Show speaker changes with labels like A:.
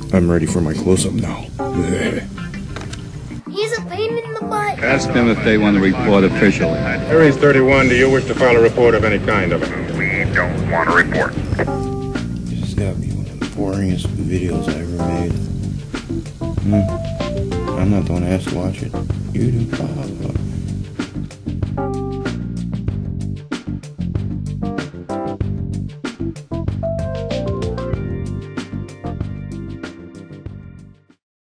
A: I'm ready for my close-up now.
B: He's a pain in the butt.
C: Ask them if they want to report officially.
D: Aries 31, do you wish to file a report of any kind of it?
E: We don't want to report.
A: This has got to be one of the boringest videos I ever made. I'm not the one who has to watch it. You do, Bob.